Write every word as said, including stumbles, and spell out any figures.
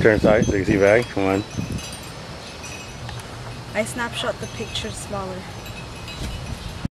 Turn side so you can see Vag. Come on. I snapshot the picture smaller.